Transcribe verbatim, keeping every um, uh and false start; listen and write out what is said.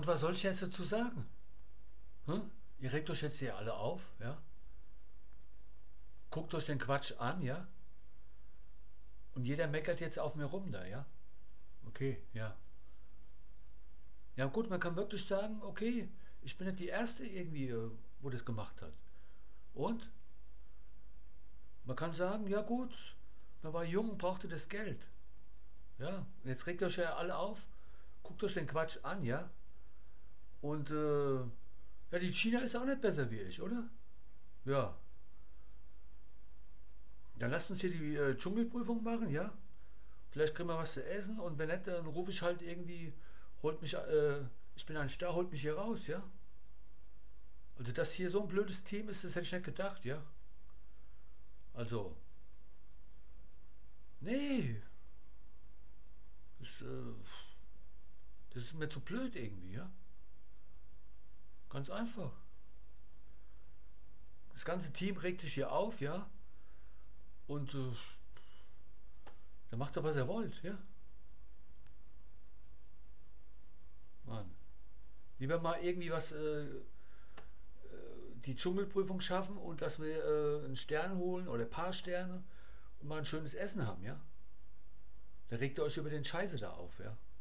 und was soll ich jetzt dazu sagen? Hm? Ihr regt euch jetzt hier alle auf, ja? Guckt euch den Quatsch an, ja? Und jeder meckert jetzt auf mir rum da, ja? Okay, ja. Ja gut, man kann wirklich sagen, okay, ich bin nicht die Erste irgendwie, äh, wo das gemacht hat. Und man kann sagen, ja gut, man war jung und brauchte das Geld. Ja, und jetzt regt euch ja alle auf, guckt euch den Quatsch an, ja? Und äh, ja, die China ist auch nicht besser wie ich, oder? Ja, dann lasst uns hier die äh, Dschungelprüfung machen, ja? Vielleicht kriegen wir was zu essen und wenn nicht, dann rufe ich halt irgendwie, holt mich, äh, ich bin ein Star, holt mich hier raus, ja? Also, dass hier so ein blödes Team ist, das hätte ich nicht gedacht, ja? Also, nee, das, äh, das ist mir zu blöd irgendwie, ja? Ganz einfach. Das ganze Team regt sich hier auf, ja? Und äh, dann macht er, was er wollt, ja? Mann. Lieber mal irgendwie was, äh, die Dschungelprüfung schaffen und dass wir äh, einen Stern holen oder ein paar Sterne und mal ein schönes Essen haben, ja? Da regt ihr euch über den Scheiße da auf, ja?